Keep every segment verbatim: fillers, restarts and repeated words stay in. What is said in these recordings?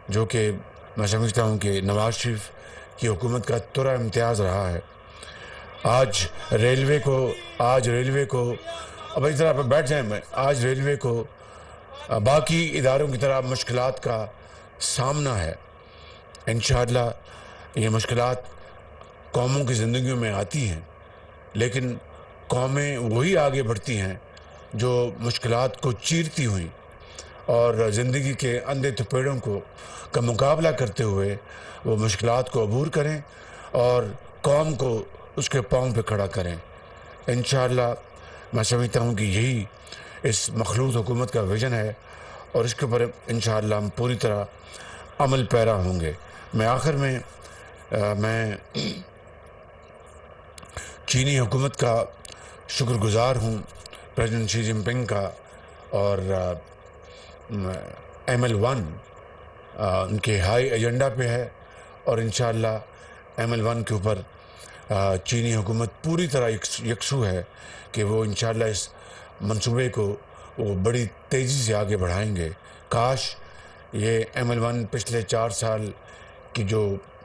جو کہ میں سمجھتا ہوں کہ نواز شریف کی حکومت کا ترا امتیاز رہا ہے۔ آج ریلوے کو آج ریلوے کو اب اس طرح پہ بیٹھ جائیں میں آج ریلوے کو باقی اداروں کی طرح مشکلات کا سامنا ہے۔ انشاءاللہ یہ مشکلات قوموں کی زندگیوں میں آتی ہیں، لیکن قومیں وہی آگے بڑھتی ہیں جو مشکلات کو چیرتی ہوئیں اور زندگی کے اندھے تھپیڑوں کو کا مقابلہ کرتے ہوئے وہ مشکلات کو عبور کریں اور قوم کو اس کے پاؤں پہ کھڑا کریں۔ انشاءاللہ میں سمجھتا ہوں کہ یہی اس مخلوط حکومت کا ویژن ہے اور اس کے اوپر انشاءاللہ ہم پوری طرح عمل پیرا ہوں گے۔ میں آخر میں میں چینی حکومت کا شکر گزار ہوں، پریزیڈنٹ شی جن پنگ کا، اور ایم ایل ون ان کے ہائی ایجنڈا پہ ہے، اور انشاءاللہ ایم ایل ون کے اوپر چینی حکومت پوری طرح یکسو ہے کہ وہ انشاءاللہ اس منصوبے کو وہ بڑی تیزی سے آگے بڑھائیں گے۔ کاش یہ ایم ایل ون پچھلے چار سال کی جو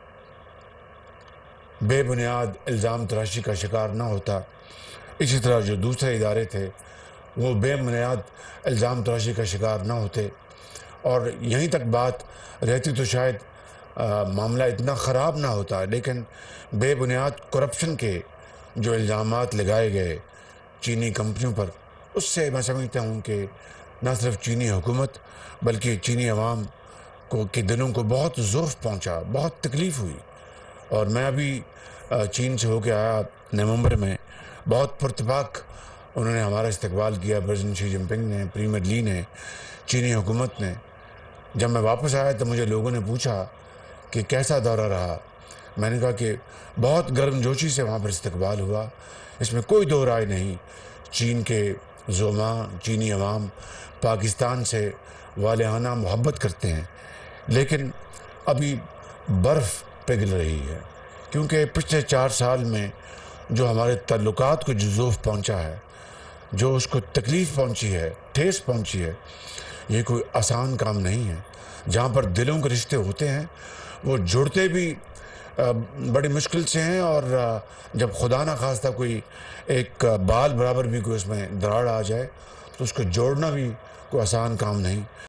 بے بنیاد الزام تراشی کا شکار نہ ہوتا، اسی طرح جو دوسرے ادارے تھے وہ بے بنیاد الزام تراشی کا شکار نہ ہوتے، اور یہیں تک بات رہتی تو شاید معاملہ اتنا خراب نہ ہوتا، لیکن بے بنیاد کرپشن کے جو الزامات لگائے گئے چینی کمپنیوں پر، اس سے میں سمجھتا ہوں کہ نہ صرف چینی حکومت بلکہ چینی عوام کو کے دلوں کو بہت ضعف پہنچا، بہت تکلیف ہوئی۔ اور میں ابھی چین سے ہو کے آیا نومبر میں، بہت پرتپاک انہوں نے ہمارا استقبال کیا، پریزیڈنٹ شی جن پنگ نے، پریمیئر لی نے، چینی حکومت نے۔ جب میں واپس آیا تو مجھے لوگوں نے پوچھا کہ کیسا دورہ رہا، میں نے کہا کہ بہت گرم جوشی سے وہاں پر استقبال ہوا، اس میں کوئی دو رائے نہیں۔ چین کے زعماء، چینی عوام پاکستان سے والہانہ محبت کرتے ہیں، لیکن ابھی برف پگھل رہی ہے، کیونکہ پچھلے چار سال میں جو ہمارے تعلقات کو جو ضعف پہنچا ہے، جو اس کو تکلیف پہنچی ہے، ٹھیس پہنچی ہے، یہ کوئی آسان کام نہیں ہے۔ جہاں پر دلوں کے رشتے ہوتے ہیں وہ جڑتے بھی بڑی مشکل سے ہیں، اور جب خدا نہ خواستہ کوئی ایک بال برابر بھی کوئی اس میں دراڑ آ جائے تو اس کو جوڑنا بھی کوئی آسان کام نہیں۔